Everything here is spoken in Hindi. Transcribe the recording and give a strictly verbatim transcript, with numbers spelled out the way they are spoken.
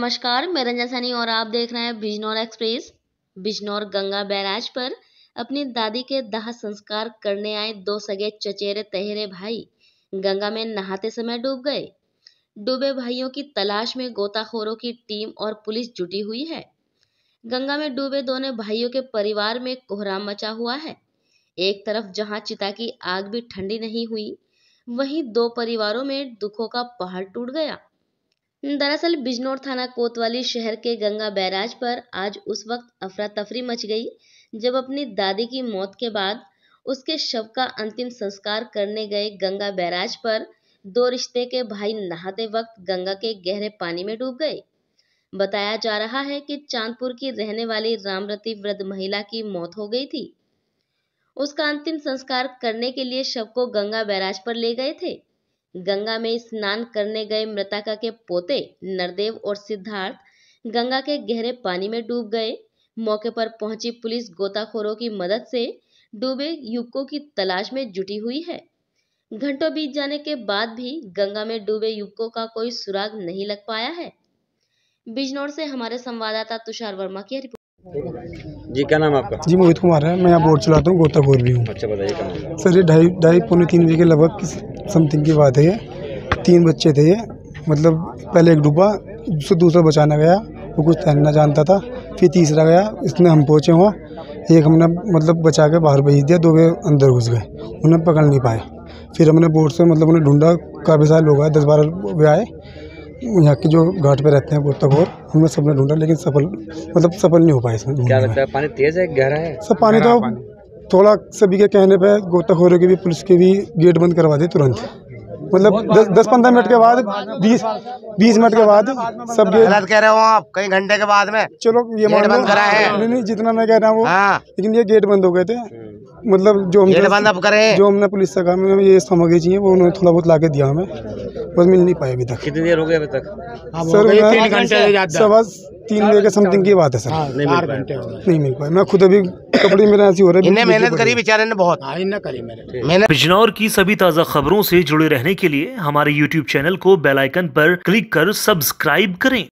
नमस्कार, मैं रंजना सैनी और आप देख रहे हैं बिजनौर एक्सप्रेस। बिजनौर गंगा बैराज पर अपनी दादी के दाह संस्कार करने आए दो सगे चचेरे तहेरे भाई गंगा में नहाते समय डूब गए। डूबे भाइयों की तलाश में गोताखोरों की टीम और पुलिस जुटी हुई है। गंगा में डूबे दोनों भाइयों के परिवार में कोहराम मचा हुआ है। एक तरफ जहां चिता की आग भी ठंडी नहीं हुई, वहीं दो परिवारों में दुखों का पहाड़ टूट गया। दरअसल बिजनौर थाना कोतवाली शहर के गंगा बैराज पर आज उस वक्त अफरा तफरी मच गई जब अपनी दादी की मौत के बाद उसके शव का अंतिम संस्कार करने गए गंगा बैराज पर दो रिश्ते के भाई नहाते वक्त गंगा के गहरे पानी में डूब गए। बताया जा रहा है कि चांदपुर की रहने वाली रामरती वृद्ध महिला की मौत हो गई थी। उसका अंतिम संस्कार करने के लिए शव को गंगा बैराज पर ले गए थे। गंगा में स्नान करने गए मृतका के पोते नरदेव और सिद्धार्थ गंगा के गहरे पानी में डूब गए। मौके पर पहुंची पुलिस गोताखोरों की मदद से डूबे युवकों की तलाश में जुटी हुई है। घंटों बीत जाने के बाद भी गंगा में डूबे युवकों का कोई सुराग नहीं लग पाया है। बिजनौर से हमारे संवाददाता तुषार वर्मा की रिपोर्ट। जी क्या नाम है आपका? जी मोहित कुमार है, मैं यहाँ बोट चलाता हूँ, गोताखोर भी हूँ। अच्छा बताइए क्या नाम है? सर ये ढाई ढाई पौने तीन बजे के लगभग समथिंग की बात है। ये तीन बच्चे थे। ये मतलब पहले एक डूबा, उससे दूसरा बचाना गया, वो कुछ तैरना जानता था। फिर तीसरा गया, इसमें हम पहुँचे हुआ, एक हमने मतलब बचा के बाहर भेज दिया, दो वे अंदर घुस गए, उन्हें पकड़ नहीं पाए। फिर हमने बोट से मतलब उन्हें ढूंढा, काफ़ी सारे लोग आए, दस बारह वे आए यहाँ के जो घाट पे रहते हैं गोताखोर, हमने सबने ढूंढा लेकिन सफल मतलब सफल नहीं हो पाए इसमें। क्या लगता है पानी तेज है गहरा है? सब पानी तो थोड़ा सभी के कहने पे गोताखोरों के भी पुलिस के भी गेट बंद करवा दे तुरंत, मतलब दस दस पंद्रह मिनट के बाद, बीस बीस मिनट के बाद सब गेट गलत कह रहे हो आप, कई घंटे के बाद में चलो ये गेट बंद करा है। नहीं नहीं जितना मैं कह रहा हूँ वो, हाँ। लेकिन ये गेट बंद हो गए थे। मतलब जो गेट बंद अब करें, जो हमने पुलिस से कहा हमें ये सामग्री चाहिए, वो उन्होंने थोड़ा बहुत ला के दिया हमें, बस मिल नहीं पाए अभी तक। कितनी देर हो गई अभी तक? सर तीन घंटे सवा तीन बजे के समथिंग की बात है सर। नहीं मिल पाए? नहीं मिल पाए। मैं खुद अभी कपड़े मेरे ऐसी हो रहे हैं। इन्हें मेहनत करी बेचारे ने बहुत करी मेहनत। बिजनौर की सभी ताज़ा खबरों से जुड़े रहने के लिए हमारे यूट्यूब चैनल को बेल आइकन पर क्लिक कर सब्सक्राइब करें।